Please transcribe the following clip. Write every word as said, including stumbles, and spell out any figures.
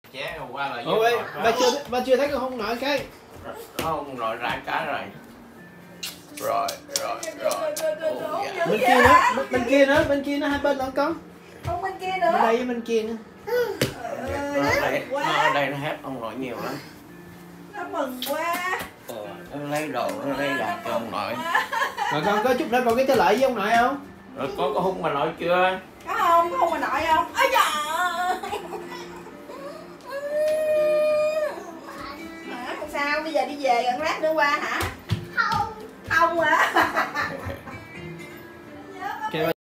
ché qua là ôi ba chưa ba chưa thấy con hung nội cái không rồi ra cá rồi rồi rồi rồi dạ. Bên kia nữa bên kia nữa bên kia nữa hai bên nữa con không bên kia nữa bên đây với bên kia nữa nó ở đây nó ở đây nó hét ông nội nhiều lắm. Nó mừng quá. Ờ, nó lấy đồ nó lấy đàn cho ông nội. Mà con có chút nữa con cái trở lại với ông nội không? Rồi có có hung bà nội chưa? Có không? Có hung bà nội không? Ôi trời. Hả? Không sao, bây giờ đi về gần lát nữa qua hả? Không. Không hả?